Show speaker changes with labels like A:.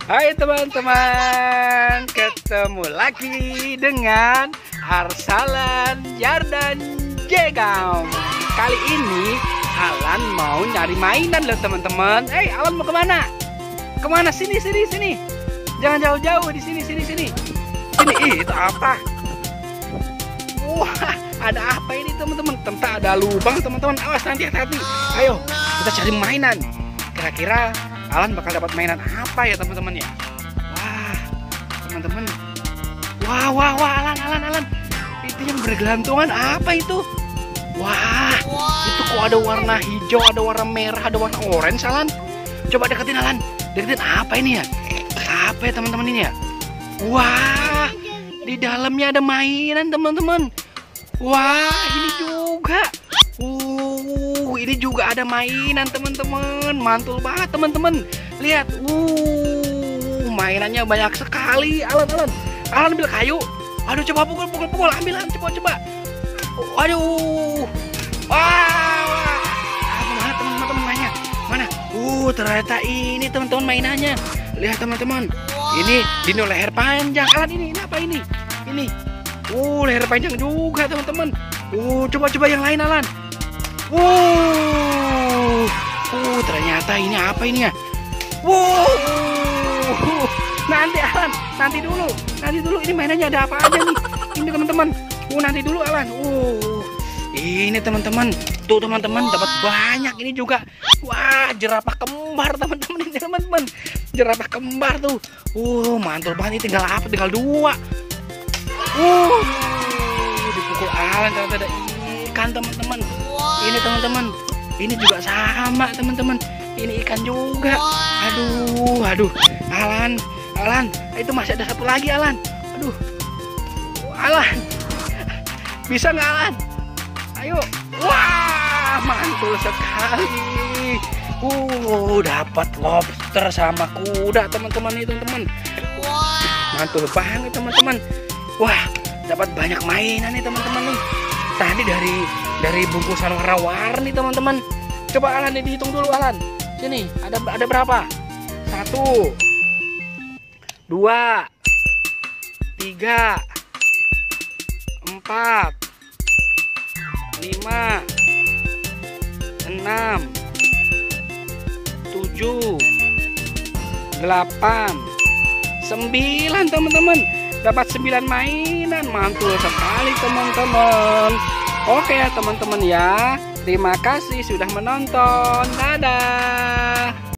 A: Hai teman-teman, ketemu lagi dengan Arsalan Yardan Jegam. Kali ini Alan mau nyari mainan loh teman-teman. Alan mau kemana? Kemana? Sini. Jangan jauh-jauh, di sini. Sini, itu apa? Wah, ada apa ini teman-teman? Tentu ada lubang teman-teman. Awas nanti, hati-hati. Ayo, kita cari mainan. Kira-kira Alan bakal dapat mainan apa ya teman-teman ya? Wah, teman-teman. Wah, Alan. Itu yang bergelantungan apa itu? Wah, itu kok ada warna hijau, ada warna merah, ada warna orange, Alan. Coba deketin, Alan. Deketin, apa ini ya? Apa ya teman-teman ini ya? Wah, di dalamnya ada mainan teman-teman. Wah, ini juga. Ini juga ada mainan teman-teman. Mantul banget teman-teman. Lihat, mainannya banyak sekali. Alan ambil kayu. Aduh, coba pukul, ambil, coba. Aduh. Wah. Mana teman-teman mainnya? Mana? Ternyata ini teman-teman mainannya. Lihat teman-teman. Ini dino leher panjang. Alan, ini apa ini? Ini. Leher panjang juga teman-teman. Coba yang lain, Alan. Ternyata ini apa ini ya? Nanti Alan, nanti dulu. Ini mainannya ada apa aja nih? Ini teman-teman. Nanti dulu Alan. Ini teman-teman. Tuh teman-teman, dapat banyak ini juga. Wah, jerapah kembar teman-teman ini teman-teman. Jerapah kembar tuh. Mantul banget. Ini tinggal apa? Tinggal 2. Dipukul Alan ternyata ada ikan teman-teman. Ini teman-teman. Ini juga sama teman-teman. Ini ikan juga. Aduh. Alan, itu masih ada satu lagi, Alan. Alan. Bisa nggak, Alan? Ayo. Wah, mantul sekali. Dapat lobster sama kuda teman-teman itu, teman. Mantul banget teman-teman. Wah, dapat banyak mainan nih teman-teman nih. Tadi dari bungkusan warna-warni teman-teman. Coba Alan dihitung dulu, Alan. Sini, ada berapa? 1, 2, 3, 4, 5, 6, 7, 8, 9 teman-teman. Dapat 9 mainan. Mantul sekali teman-teman. Oke ya teman-teman ya. Terima kasih sudah menonton. Dadah.